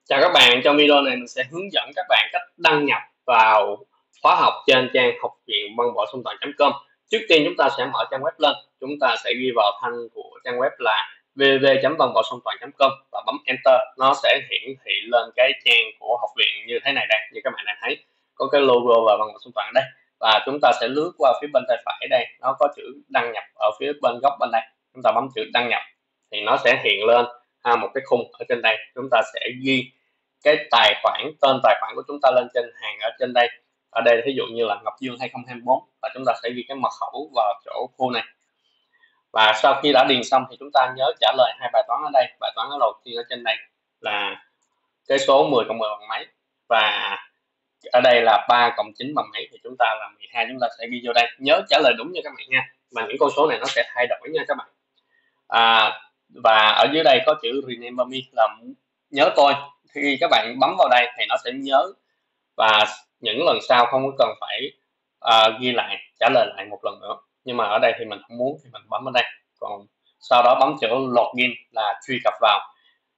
Chào các bạn, trong video này mình sẽ hướng dẫn các bạn cách đăng nhập vào khóa học trên trang học viện văn võ song toàn.com. Trước tiên chúng ta sẽ mở trang web lên, chúng ta sẽ ghi vào thanh của trang web là www.vanvõsongtoan.com và bấm Enter. Nó sẽ hiển thị lên cái trang của học viện như thế này đây, như các bạn đang thấy có cái logo và văn võ song toàn đây. Và chúng ta sẽ lướt qua phía bên tay phải đây, nó có chữ đăng nhập ở phía bên góc bên đây. Chúng ta bấm chữ đăng nhập thì nó sẽ hiện lên một cái khung ở trên đây. Chúng ta sẽ ghi cái tài khoản, tên tài khoản của chúng ta lên trên hàng ở trên đây. Ở đây ví dụ như là Ngọc Dương 2024 và chúng ta sẽ ghi cái mật khẩu vào chỗ khu này. Và sau khi đã điền xong thì chúng ta nhớ trả lời hai bài toán ở đây. Bài toán đầu tiên ở trên đây là cái số 10 cộng 10 bằng mấy, và ở đây là 3 cộng 9 bằng mấy, thì chúng ta là 12. Chúng ta sẽ ghi vô đây, nhớ trả lời đúng nha các bạn nha, mà những con số này nó sẽ thay đổi nha các bạn. Và ở dưới đây có chữ Remember Me là nhớ tôi. Khi các bạn bấm vào đây thì nó sẽ nhớ, và những lần sau không có cần phải ghi lại, trả lời lại một lần nữa. Nhưng mà ở đây thì mình không muốn thì mình bấm ở đây, còn sau đó bấm chữ Login là truy cập vào,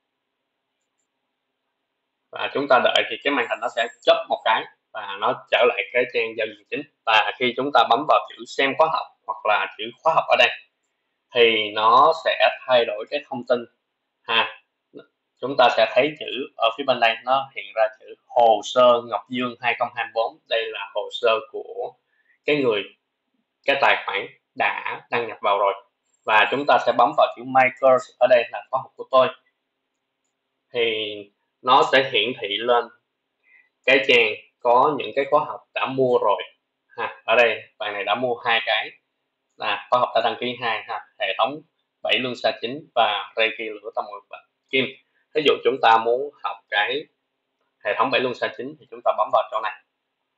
và chúng ta đợi thì cái màn hình nó sẽ chớp một cái và nó trở lại cái trang giao diện chính. Và khi chúng ta bấm vào chữ xem khóa học hoặc là chữ khóa học ở đây thì nó sẽ thay đổi cái thông tin chúng ta sẽ thấy chữ ở phía bên đây nó hiện ra chữ hồ sơ Ngọc Dương 2024. Đây là hồ sơ của cái tài khoản đã đăng nhập vào rồi, và chúng ta sẽ bấm vào chữ My Course, ở đây là khóa học của tôi, thì nó sẽ hiển thị lên cái trang có những cái khóa học đã mua rồi. Ở đây bạn này đã mua hai cái là khóa học đã đăng ký hai hệ thống 7 luân xa chính và Reiki lửa tâm nguyệt và kim. Ví dụ chúng ta muốn học cái hệ thống 7 luân xa chính thì chúng ta bấm vào chỗ này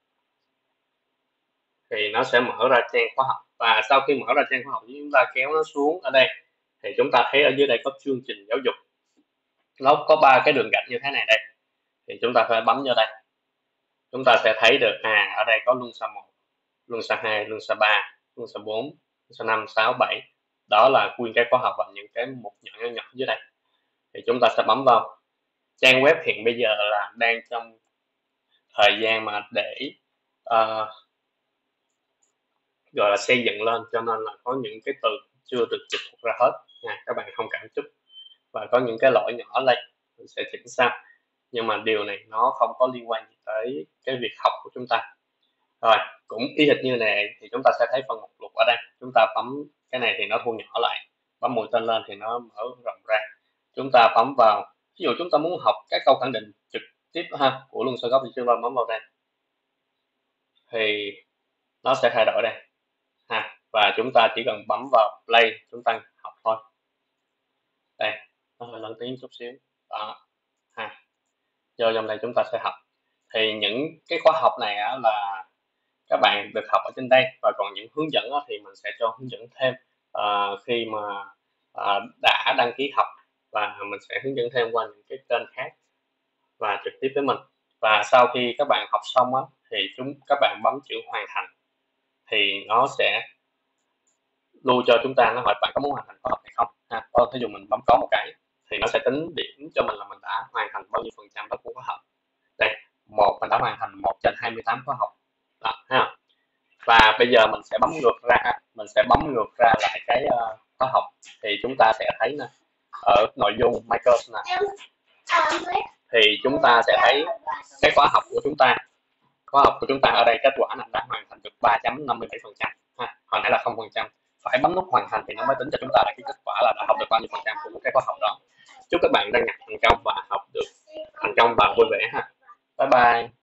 thì nó sẽ mở ra trang khóa học. Và sau khi mở ra trang khóa học, chúng ta kéo nó xuống ở đây thì chúng ta thấy ở dưới đây có chương trình giáo dục, nó có 3 cái đường gạch như thế này đây, thì chúng ta phải bấm vô đây. Chúng ta sẽ thấy được ở đây có luân xa 1, luân xa 2, luân xa 3, luân xa 4, luân xa 5, 6, 7. Đó là nguyên cái khóa học và những cái mục nhỏ nhỏ dưới đây. Thì chúng ta sẽ bấm vào. Trang web hiện bây giờ là đang trong thời gian mà để gọi là xây dựng lên, cho nên là có những cái từ chưa được dịch thuật ra hết nha, các bạn không cảm chút, và có những cái lỗi nhỏ đây mình sẽ chỉnh sau, nhưng mà điều này nó không có liên quan gì tới cái việc học của chúng ta. Rồi cũng y hệt như này thì chúng ta sẽ thấy phần mục lục ở đây. Chúng ta bấm cái này thì nó thu nhỏ lại, bấm mũi tên lên thì nó mở rộng ra. Chúng ta bấm vào, ví dụ chúng ta muốn học các câu khẳng định trực tiếp của luân xa gốc thì chúng ta bấm vào đây thì nó sẽ thay đổi đây và chúng ta chỉ cần bấm vào play, chúng ta học thôi. Đây, nó hơi lớn tiếng chút xíu đó vô trong đây chúng ta sẽ học. Thì những cái khóa học này là các bạn được học ở trên đây, và còn những hướng dẫn thì mình sẽ cho hướng dẫn thêm khi mà đã đăng ký học, và mình sẽ hướng dẫn thêm qua những cái kênh khác và trực tiếp với mình. Và sau khi các bạn học xong thì các bạn bấm chữ hoàn thành thì nó sẽ lưu cho chúng ta, nó hỏi bạn có muốn hoàn thành khóa học hay không ví dụ mình bấm có một cái thì nó sẽ tính điểm cho mình là mình đã hoàn thành bao nhiêu phần trăm đó của khóa học. Đây, mình đã hoàn thành 1 trên 28 khóa học đó và bây giờ mình sẽ bấm ngược ra lại cái khóa học thì chúng ta sẽ thấy nè, ở nội dung My Course nè, thì chúng ta sẽ thấy cái khóa học của chúng ta ở đây, kết quả là đã hoàn thành được 3.57%. Hồi nãy là 0%, phải bấm nút hoàn thành thì nó mới tính cho chúng ta là cái kết quả là đã học được bao nhiêu phần trăm của cái khóa học đó. Chúc các bạn đăng nhập thành công và học được thành công và vui vẻ Bye bye.